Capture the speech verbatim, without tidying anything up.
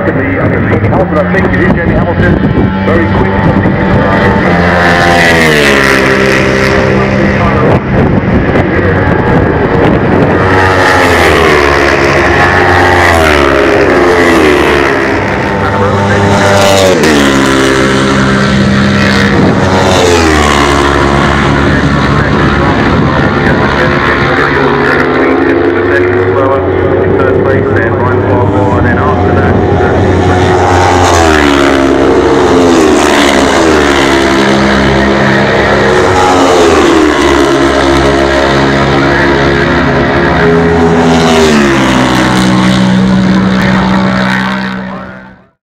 in the underneath. Hamilton, I think it is Jamie Hamilton. Very quick from the inside.